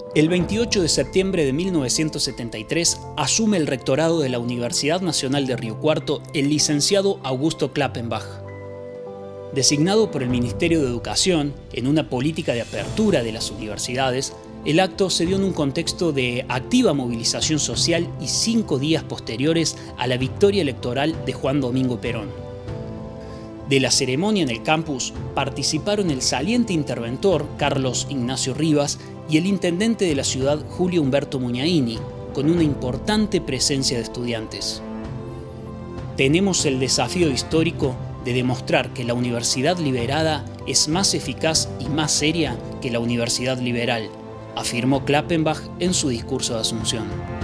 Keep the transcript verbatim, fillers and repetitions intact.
El veintiocho de septiembre de mil novecientos setenta y tres asume el rectorado de la Universidad Nacional de Río Cuarto el licenciado Augusto Klappenbach. Designado por el Ministerio de Educación en una política de apertura de las universidades, el acto se dio en un contexto de activa movilización social y cinco días posteriores a la victoria electoral de Juan Domingo Perón. De la ceremonia en el campus participaron el saliente interventor Carlos Ignacio Rivas y el intendente de la ciudad Julio Humberto Muñaini, con una importante presencia de estudiantes. Tenemos el desafío histórico de demostrar que la universidad liberada es más eficaz y más seria que la universidad liberal, afirmó Klappenbach en su discurso de asunción.